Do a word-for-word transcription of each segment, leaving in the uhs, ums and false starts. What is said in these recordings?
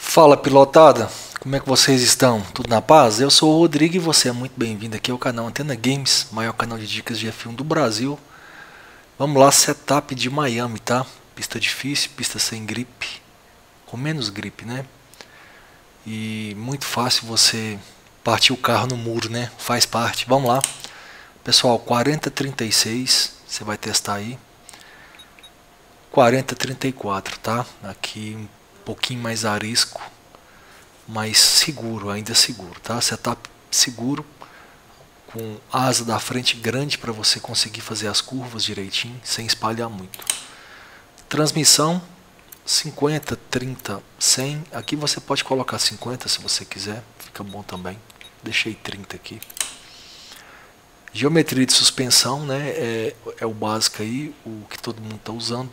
Fala, pilotada, como é que vocês estão? Tudo na paz? Eu sou o Rodrigo e você é muito bem-vindo aqui ao canal Antena Games, maior canal de dicas de F um do Brasil. Vamos lá, setup de Miami, tá? Pista difícil, pista sem gripe, com menos gripe, né? E muito fácil você partir o carro no muro, né? Faz parte. Vamos lá. Pessoal, quarenta trinta e seis, você vai testar aí. quarenta trinta e quatro, tá? Aqui um pouquinho mais arisco, mas seguro, ainda seguro, tá? Setup seguro, com asa da frente grande para você conseguir fazer as curvas direitinho, sem espalhar muito. Transmissão cinquenta, trinta, cem. Aqui você pode colocar cinquenta se você quiser, fica bom também. Deixei trinta aqui. Geometria de suspensão, né? É, é o básico aí, o que todo mundo está usando.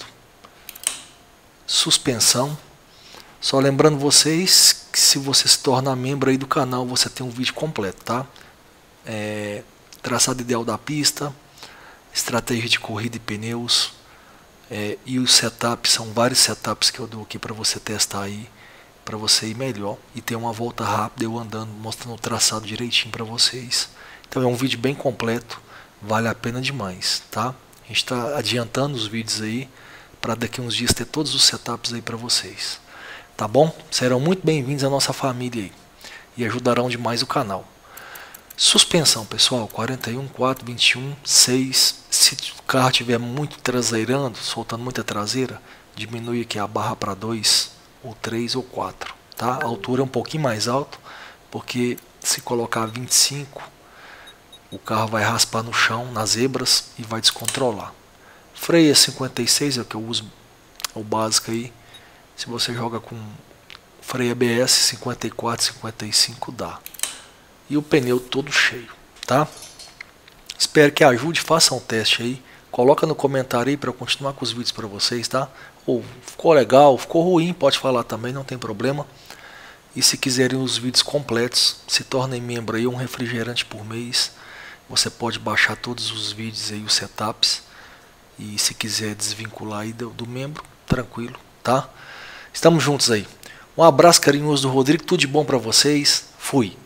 Suspensão. Só lembrando vocês que se você se tornar membro aí do canal, você tem um vídeo completo, tá? É, traçado ideal da pista, estratégia de corrida e pneus, é, e os setups, são vários setups que eu dou aqui para você testar aí, para você ir melhor e ter uma volta rápida, eu andando, mostrando o traçado direitinho para vocês. Então é um vídeo bem completo, vale a pena demais, tá? A gente está adiantando os vídeos aí, para daqui a uns dias ter todos os setups aí para vocês. Tá bom? Serão muito bem-vindos à nossa família aí e ajudarão demais o canal. Suspensão, pessoal, quarenta e um, quatro, vinte e um, seis. Se o carro estiver muito traseirando, soltando muita traseira, diminui aqui a barra para dois, ou três ou quatro, tá? A altura é um pouquinho mais alta, porque se colocar vinte e cinco, o carro vai raspar no chão, nas zebras e vai descontrolar. Freio é cinquenta e seis, é o que eu uso, o básico aí. Se você joga com freio A B S cinquenta e quatro, cinquenta e cinco dá. E o pneu todo cheio, tá? Espero que ajude, faça um teste aí. Coloca no comentário aí para eu continuar com os vídeos para vocês, tá? Ou ficou legal, ficou ruim, pode falar também, não tem problema. E se quiserem os vídeos completos, se tornem membro aí, um refrigerante por mês. Você pode baixar todos os vídeos aí, os setups. E se quiser desvincular aí do, do membro, tranquilo, tá? Estamos juntos aí. Um abraço carinhoso do Rodrigo, tudo de bom para vocês. Fui.